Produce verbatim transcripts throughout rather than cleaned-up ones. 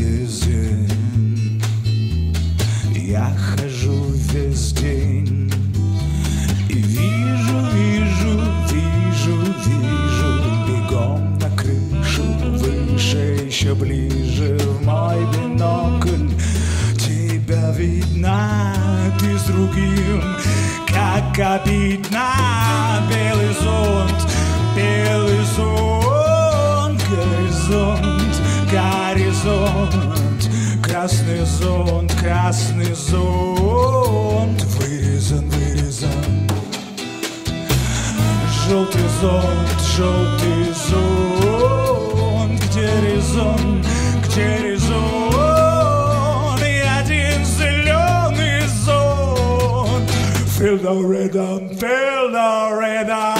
дизель. Я хожу весь день и вижу, вижу, вижу, вижу бегом на крышу, выше, еще ближе в мой бинокль. Тебя видно, ты с другим, как обидно. Белый зонт, белый зонт, горизонт, горизонт, красный зонт, красный зонт, вырезан, вырезан. Желтый зонт, желтый зонт, где резон, где резон, и один зеленый зонт. Feel the rhythm, feel the rhythm.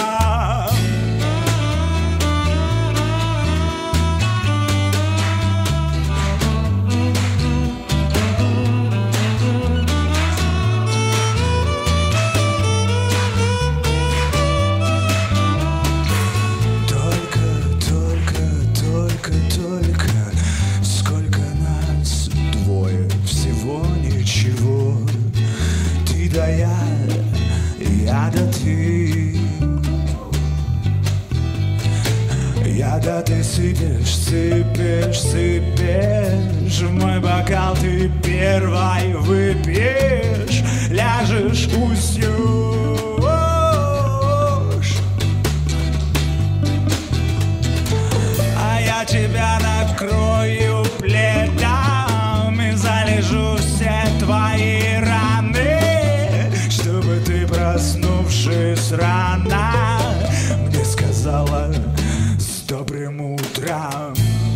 Да я, я да ты, я да ты сыпешь, сыпешь, сыпешь в мой бокал, ты первой выпьешь, ляжешь, уснешь, а я тебя накрою пледом и залежу все твои раны. Проснувшись рано, мне сказала с добрым утром.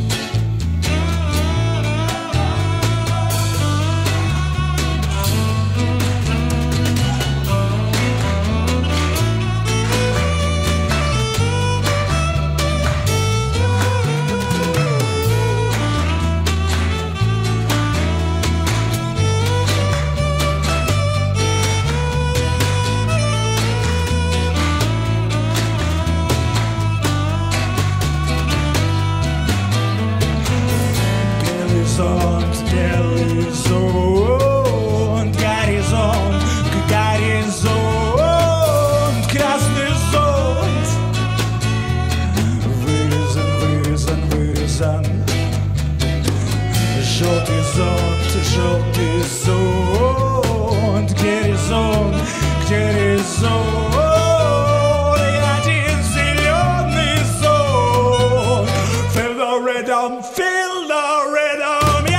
Белый зонт, горизонт, горизонт, красный зонт, вырезан, вырезан, вырезан. Желтый зонт, желтый зонт, где резон, где резон, и один зеленый зонт. Feel the rhythm, feel the rhythm.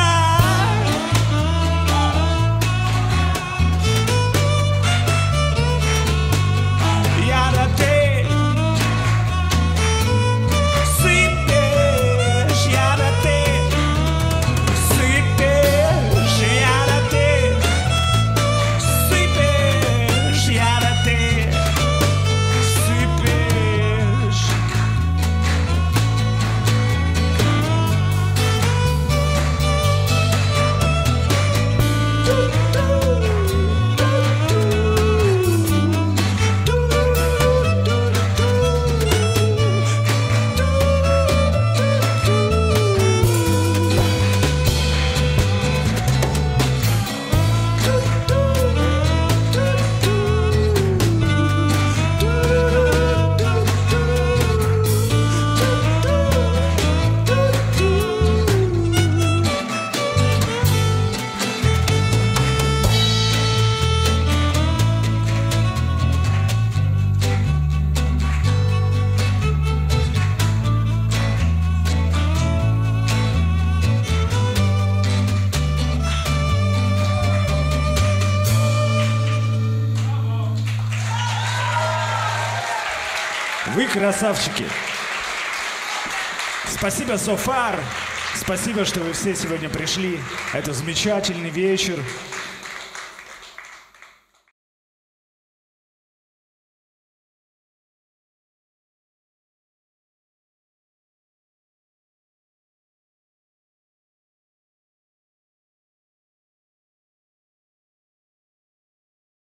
Вы красавчики. Спасибо, So Far. Спасибо, что вы все сегодня пришли. Это замечательный вечер.